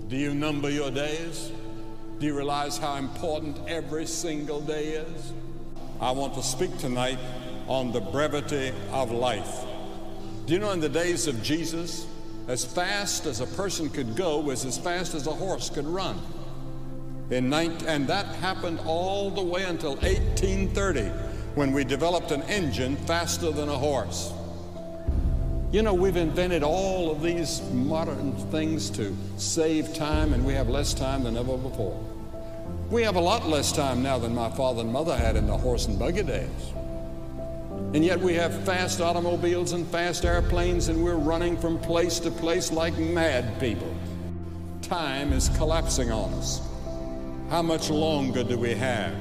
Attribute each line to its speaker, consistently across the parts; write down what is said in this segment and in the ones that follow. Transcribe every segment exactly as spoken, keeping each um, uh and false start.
Speaker 1: Do you number your days? Do you realize how important every single day is? I want to speak tonight on the brevity of life. Do you know in the days of Jesus, as fast as a person could go was as fast as a horse could run. In nineteen, and that happened all the way until eighteen thirty, when we developed an engine faster than a horse. You know, we've invented all of these modern things to save time, and we have less time than ever before. We have a lot less time now than my father and mother had in the horse and buggy days. And yet we have fast automobiles and fast airplanes, and we're running from place to place like mad people. Time is collapsing on us. How much longer do we have?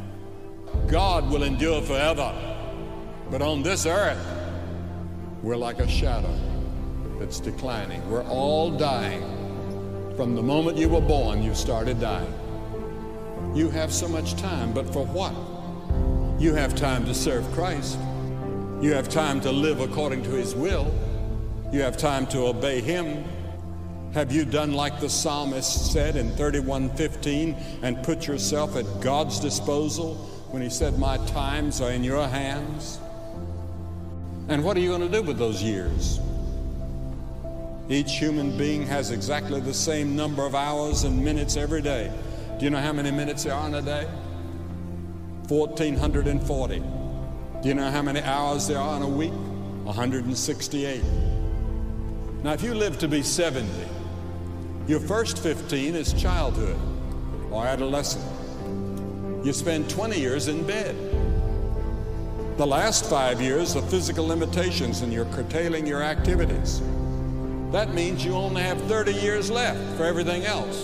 Speaker 1: God will endure forever, but on this earth, we're like a shadow that's declining. We're all dying. From the moment you were born, you started dying. You have so much time, but for what? You have time to serve Christ. You have time to live according to His will. You have time to obey Him. Have you done like the psalmist said in thirty-one fifteen and put yourself at God's disposal when he said, "My times are in your hands"? And what are you going to do with those years? Each human being has exactly the same number of hours and minutes every day. Do you know how many minutes there are in a day? one thousand four hundred forty. Do you know how many hours there are in a week? one hundred sixty-eight. Now, if you live to be seventy, your first fifteen is childhood or adolescence. You spend twenty years in bed. The last five years are physical limitations, and you're curtailing your activities. That means you only have thirty years left for everything else.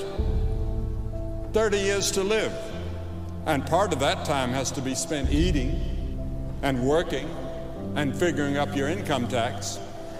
Speaker 1: thirty years to live. And part of that time has to be spent eating and working and figuring up your income tax.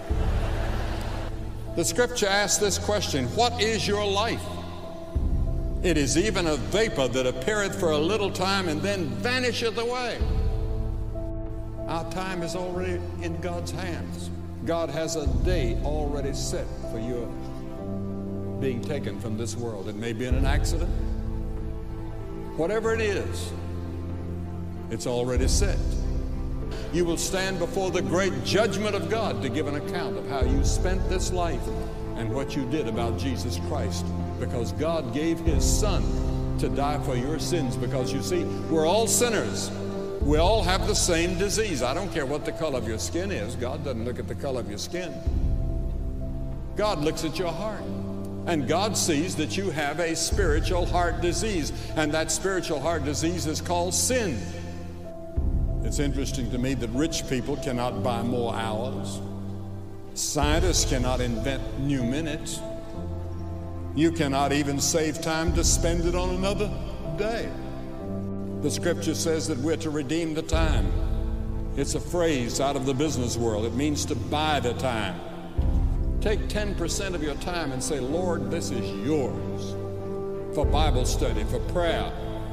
Speaker 1: The scripture asks this question: what is your life? It is even a vapor that appeareth for a little time and then vanisheth away. Our time is already in God's hands. God has a day already set for your being taken from this world. It may be in an accident. Whatever it is, it's already set. You will stand before the great judgment of God to give an account of how you spent this life and what you did about Jesus Christ, because God gave His Son to die for your sins. Because you see, we're all sinners. We all have the same disease. I don't care what the color of your skin is. God doesn't look at the color of your skin. God looks at your heart. And God sees that you have a spiritual heart disease. And that spiritual heart disease is called sin. It's interesting to me that rich people cannot buy more hours. Scientists cannot invent new minutes. You cannot even save time to spend it on another day. The scripture says that we're to redeem the time. It's a phrase out of the business world. It means to buy the time. Take ten percent of your time and say, "Lord, this is yours," for Bible study, for prayer.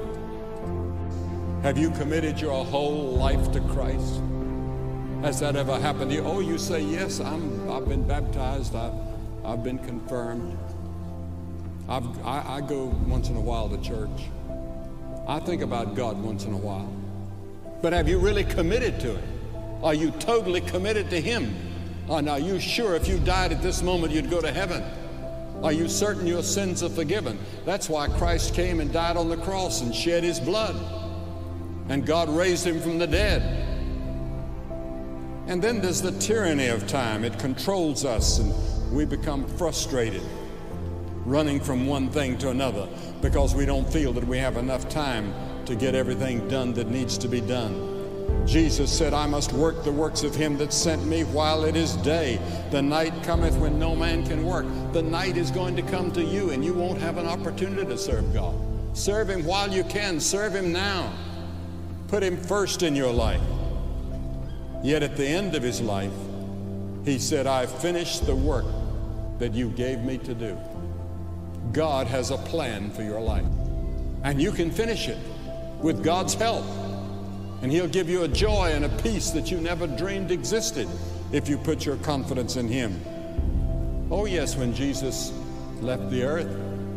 Speaker 1: Have you committed your whole life to Christ? Has that ever happened to you? Oh, you say, "Yes, I'm, I've been baptized. I've, I've been confirmed. I've, I, I go once in a while to church. I think about God once in a while." But have you really committed to Him? Are you totally committed to Him? And are you sure if you died at this moment you'd go to heaven? Are you certain your sins are forgiven? That's why Christ came and died on the cross and shed His blood. And God raised Him from the dead. And then there's the tyranny of time. It controls us, and we become frustrated, running from one thing to another because we don't feel that we have enough time to get everything done that needs to be done. Jesus said, "I must work the works of Him that sent me while it is day. The night cometh when no man can work." The night is going to come to you, and you won't have an opportunity to serve God. Serve Him while you can. Serve Him now. Put Him first in your life. Yet at the end of His life, He said, "I finished the work that you gave me to do." God has a plan for your life, and you can finish it with God's help. And He'll give you a joy and a peace that you never dreamed existed if you put your confidence in Him. Oh yes, when Jesus left the earth,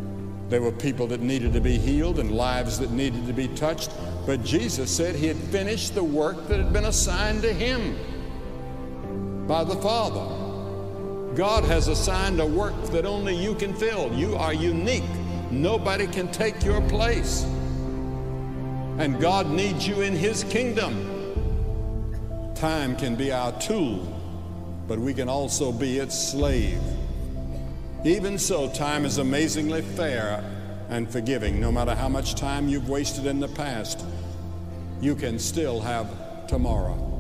Speaker 1: There were people that needed to be healed and lives that needed to be touched, but Jesus said he had finished the work that had been assigned to him by the Father. God has assigned a work that only you can fill. You are unique. Nobody can take your place. And God needs you in his kingdom. Time can be our tool, but we can also be its slave. Even so, time is amazingly fair and forgiving. No matter how much time you've wasted in the past, you can still have tomorrow.